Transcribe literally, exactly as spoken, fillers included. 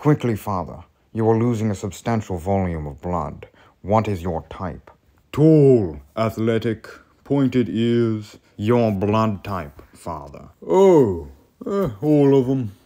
Quickly, father. You are losing a substantial volume of blood. What is your type? Tall, athletic, pointed ears. Your blood type, father. Oh, uh, all of them.